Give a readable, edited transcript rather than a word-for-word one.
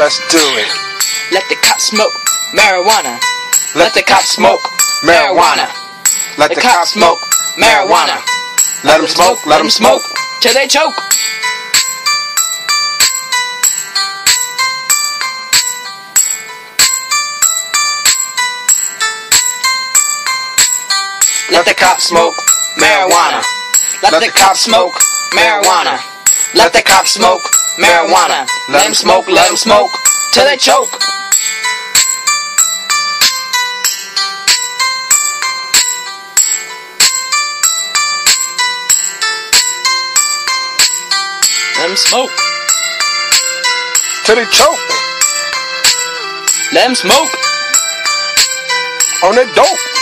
Let's do it. Let the cops smoke marijuana. Let the cops smoke marijuana. Let the cops smoke marijuana. Let them smoke, let them smoke till they choke. Let the cops smoke marijuana. Let the cops smoke marijuana. Let the cops smoke marijuana. Let them smoke till they choke. Let them smoke till they choke Let them smoke on that dope.